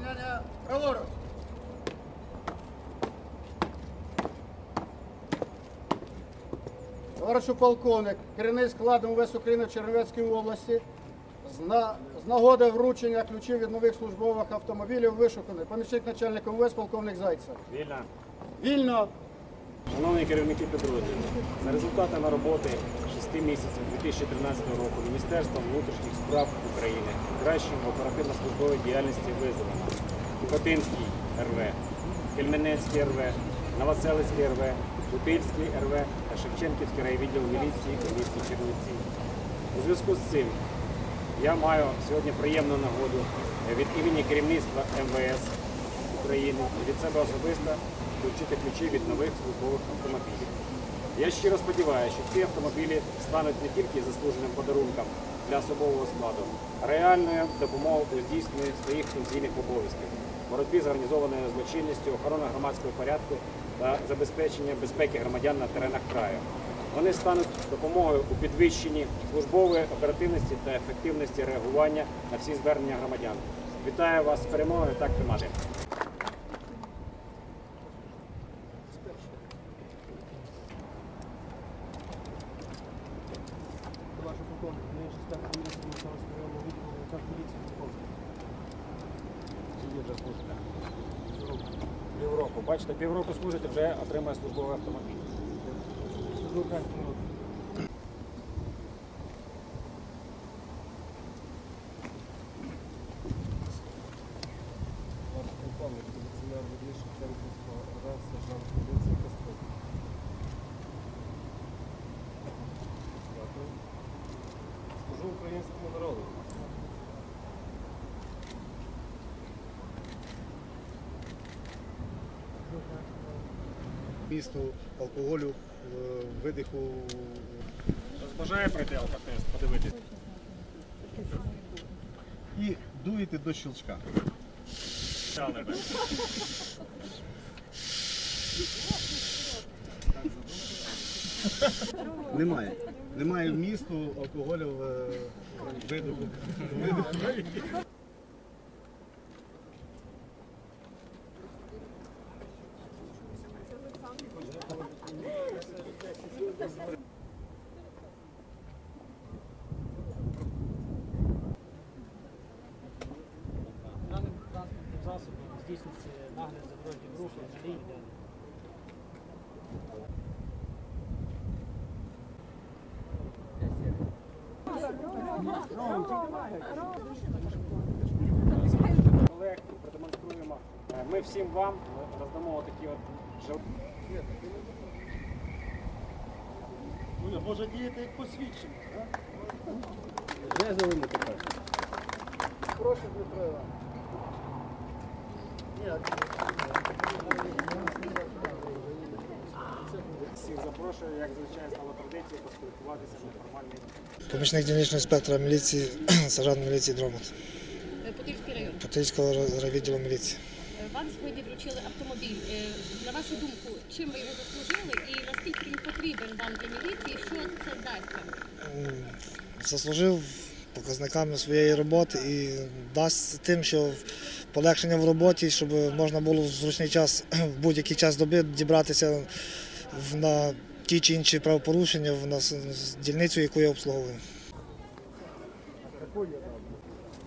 Рівняння праворуч. Товаришу полковник, керівник складу МВС України в Чернівецькій області, з нагоди вручення ключів від нових службових автомобілів вишуканий помічник начальника МВС полковник Зайцев. Вільно. Вільно. Шановні керівники підрозділів, за результатами роботи 6 місяців 2013 року Міністерством внутрішніх справ України кращим в оперативно-службовій діяльності визнано Хотинський РВ, Кельменецький РВ, Новоселицький РВ, Бутильський РВ та Шевченківський райвідділ міліції у місті Чернівці. У зв'язку з цим я маю сьогодні приємну нагоду від імені керівництва МВС України і від себе особисто вручити ключі від нових службових автомобілів. Я щиро сподіваюся, що ці автомобілі стануть не тільки заслуженим подарунком для особового складу, а реальною допомогою у здійсненні своїх функційних обов'язків, боротьбі з організованою злочинністю, охорони громадського порядку та забезпечення безпеки громадян на теренах краю. Вони стануть допомогою у підвищенні службової оперативності та ефективності реагування на всі звернення громадян. Вітаю вас з перемогою, так тримати. Півроку. Бачите, півроку служить і вже отримує службовий автомобіль. Служу українському народу. Місту алкоголю, видиху. Бажає пройти алкотест, подивитись. І дуєте до щелчка. Немає. Немає вмісту алкоголю в видиху. Даним транспортним засобом здійснюється нагляд за дорожнім рухом на лінії. Колег продемонструємо. Ми всім вам роздамо такі от жовті. Може діяти як посвідчення, так? Прошу, Дмитро Іванович. Всіх запрошую, як звичайно стало традицією, поспілкуватися на формальній. Помічник дільничного інспектора міліції, сержант міліції Дромот. Путильський район. Путильського райвідділу міліції. Вам сьогодні вручили автомобіль. На вашу думку, чим ви його заслужили і наскільки він потрібен вам для міліції, що це дасть вам? Заслужив показниками своєї роботи і дасть тим, що полегшення в роботі, щоб можна було в зручний час, в будь-який час доби дібратися на ті чи інші правопорушення в дільницю, яку я обслуговую.